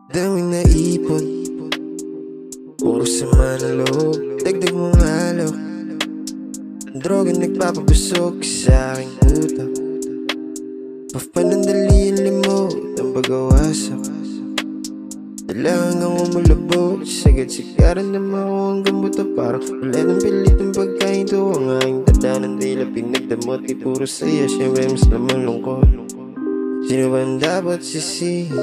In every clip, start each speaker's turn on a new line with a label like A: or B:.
A: Daming naipon, puro sama na loob. Dagdag mong alok, droga nagpapabusog sa aking utak. Papanandali ang limot ang pag-awasak. Dala hanggang umulabot, sagad-sigaran na makuha ang gamot. Parang ulit ang pilit ang pagkain to. Ang aking tadanan tila pinagdamot. Di puro saya, syempre mas naman lungkot. Sino ba ang dapat sisihin?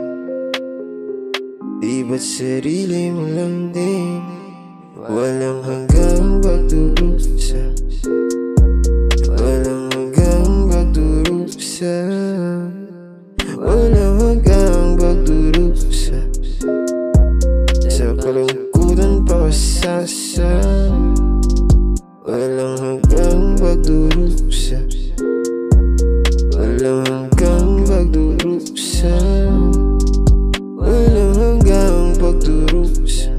A: Di ba't sarili mo lang din? Walang hanggang pagdurusa, walang hanggang pagdurusa, walang hanggang pagdurusa. Sa kalungkutan pakasasa, walang hanggang pagdurusa, walang hanggang pagdurusa, walang hanggang pagdurusa.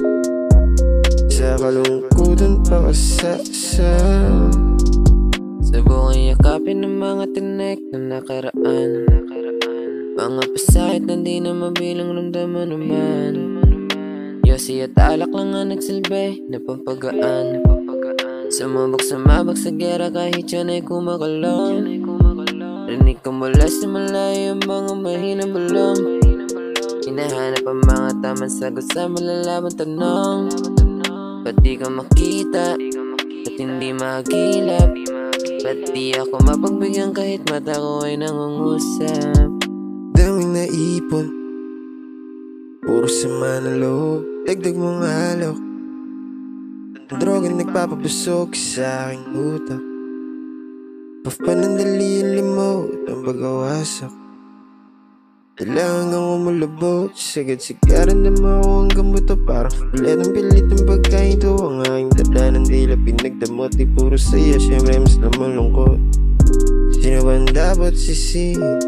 A: Sa kalungkutan pakasasa.
B: Subukang yakapin ng mga tinek na nakaraan. Mga pasahit na di na mabilang ramdaman naman. Yosi at alak lang ang nagsilbi na pampagaan. Sumabak sa gera kahit yan ay kumakalong. Rinig ka mula sa malayo ang mga mahinang bulong. Hinahanap ang mga tamang sagot sa malalabang tanong. Ba't di ka makita? Ba't hindi mahagilap? Ba't di ako mapagbigyan kahit mata ko ay nangungusap?
A: Daming naipon, puro sama na loob. Dagdag mong alok, droga nagpapabusog sa aking utak. Papanandali ang limot ang pag-awasak. Dala hanggang umulabot, sagad-sigaran na makuha ang gamot. Parang ulit ang pilit ang pagkain to. Ang aking tadanan tila pinagdamot. Di puro saya, syempre mas naman lungkot. Sino ba ang dapat sisihin?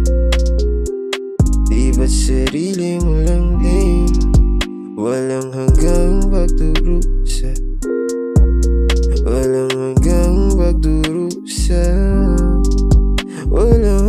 A: Di ba't sarili mo lang din? Walang hanggang pagdurusa, walang hanggang pagdurusa, walang